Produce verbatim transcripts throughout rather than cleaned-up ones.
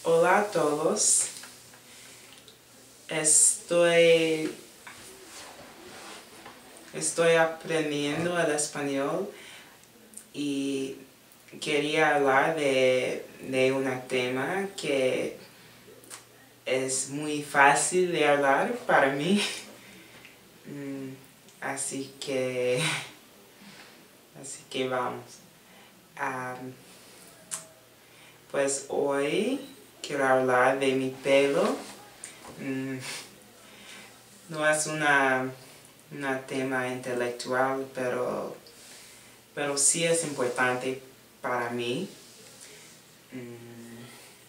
Hola a todos. Estoy, estoy aprendiendo el español y quería hablar de, de un tema que es muy fácil de hablar para mí. Así que, así que vamos. Um, pues hoy quiero hablar de mi pelo. Mm, no es una, una tema intelectual, pero, pero sí es importante para mí. Mm,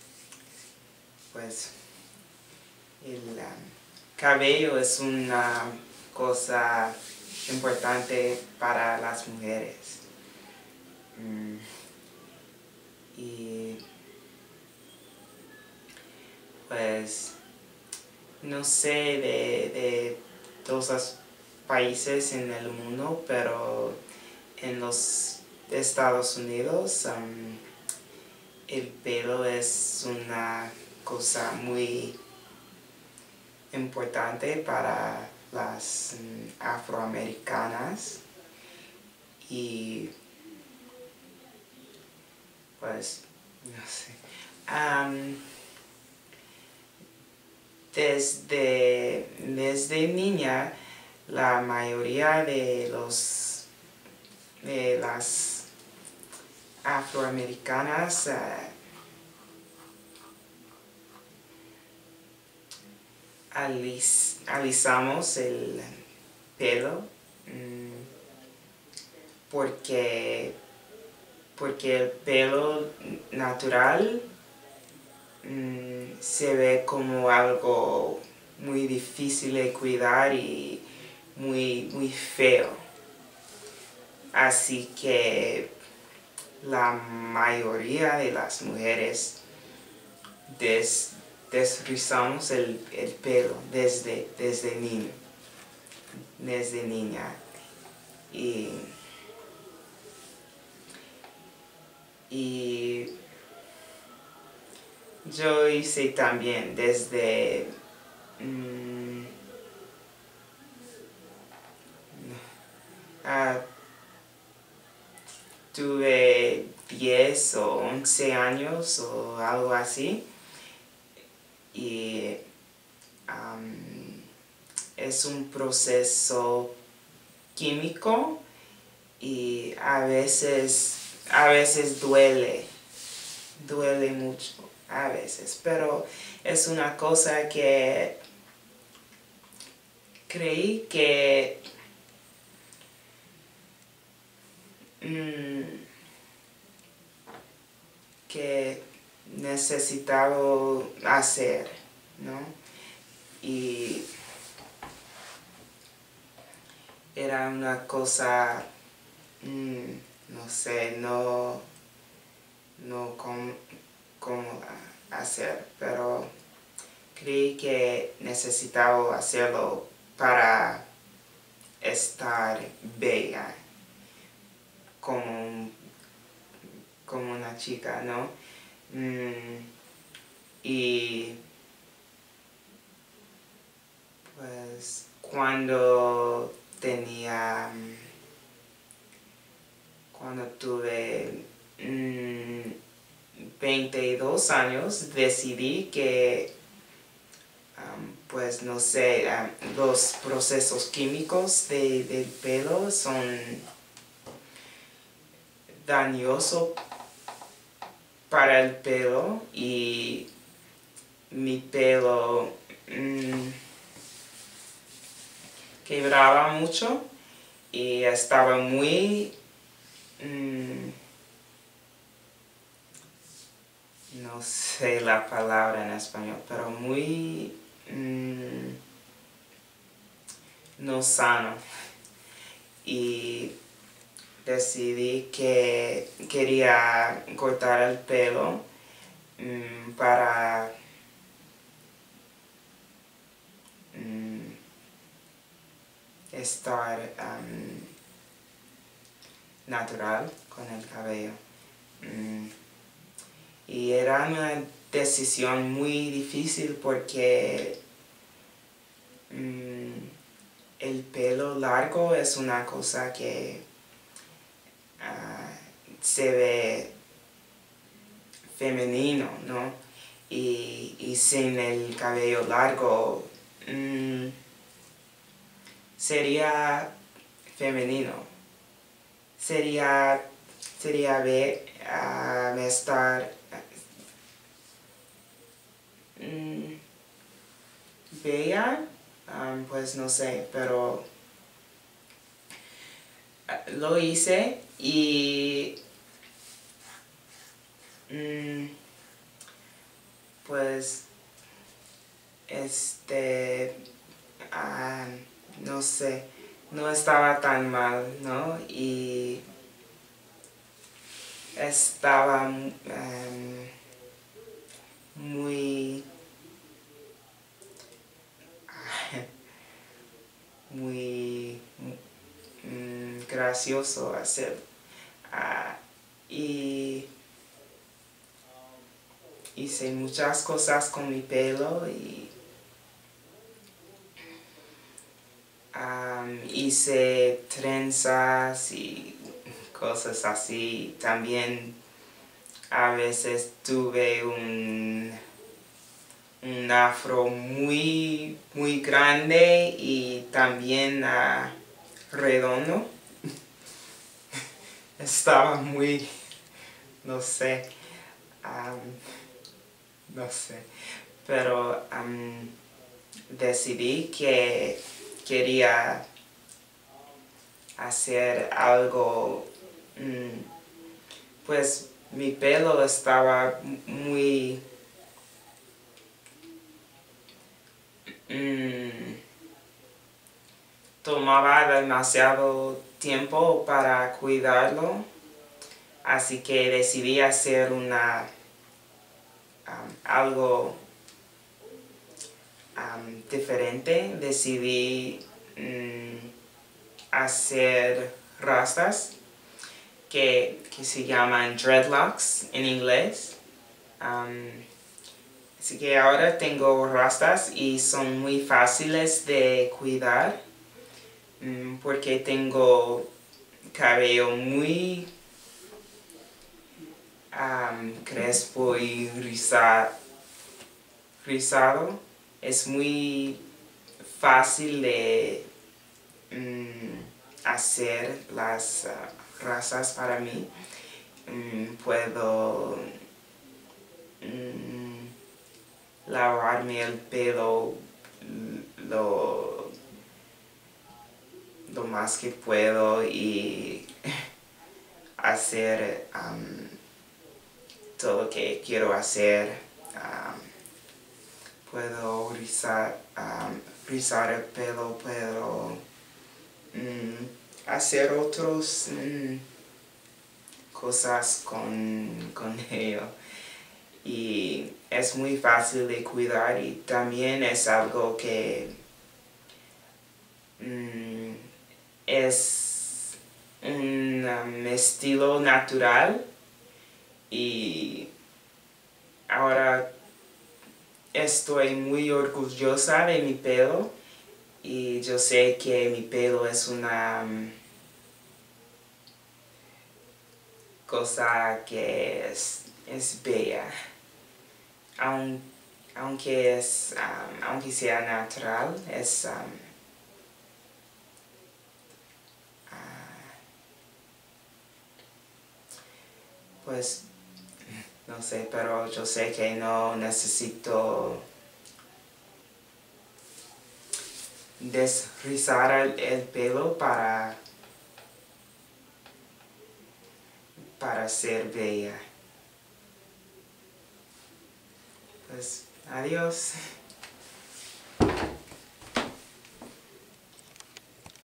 pues el um, cabello es una cosa importante para las mujeres. Mm, y pues no sé de, de todos los países en el mundo, pero en los Estados Unidos um, el pelo es una cosa muy importante para las um, afroamericanas y pues no sé. Um, desde, desde niña la mayoría de los de las afroamericanas uh, alis, alisamos el pelo mmm, porque porque el pelo natural mmm, se ve como algo muy difícil de cuidar y muy, muy feo. Así que la mayoría de las mujeres des, desrizamos el, el pelo desde, desde niño, desde niña. Y, y yo hice también desde mmm, uh, tuve diez o once años o algo así. Y um, es un proceso químico y a veces, a veces duele, duele mucho, a veces, pero es una cosa que creí que mmm, que necesitaba hacer, ¿no? Y era una cosa, mmm, no sé, no, no cómo, cómo hacer, pero creí que necesitaba hacerlo para estar bella, como, como una chica, ¿no? Mm, y pues cuando tenía, cuando tuve mmm, veintidós años, decidí que, um, pues no sé, um, los procesos químicos de, del pelo son dañosos para el pelo y mi pelo mmm, quebraba mucho y estaba muy mmm, no sé la palabra en español, pero muy mmm, no sano. Y decidí que quería cortar el pelo mmm, para mmm, estar um, natural con el cabello. Mm, y era una decisión muy difícil porque um, el pelo largo es una cosa que uh, se ve femenino, ¿no? Y, y sin el cabello largo um, sería femenino. Sería, sería be, uh, estar um, bella, um, pues no sé, pero uh, lo hice y um, pues este uh, no sé, no estaba tan mal, ¿no? Y estaba um, muy muy mm, gracioso hacer uh, y hice muchas cosas con mi pelo y um, hice trenzas y cosas así. También a veces tuve un un afro muy muy grande y también uh, redondo. Estaba muy, no sé, um, no sé, pero um, decidí que quería hacer algo, um, pues mi pelo estaba muy um, tomaba demasiado tiempo para cuidarlo, así que decidí hacer una um, algo um, diferente. Decidí um, hacer rastas que, que se llaman dreadlocks en inglés. Um, así que ahora tengo rastas y son muy fáciles de cuidar um, porque tengo cabello muy um, crespo y risa, rizado. Es muy fácil de um, hacer las uh, razas para mí. Um, puedo um, lavarme el pelo lo, lo más que puedo y hacer um, todo lo que quiero hacer. Um, puedo rizar, um, rizar el pelo, puedo um, hacer otras um, cosas con, con ello. Y es muy fácil de cuidar y también es algo que um, es un um, estilo natural y ahora estoy muy orgullosa de mi pelo y yo sé que mi pelo es una um, cosa que es, es bella. Aun, aunque, es, um, aunque sea natural, es um, uh, pues no sé, pero yo sé que no necesito desrizar el, el pelo para, para ser bella. Pues adiós.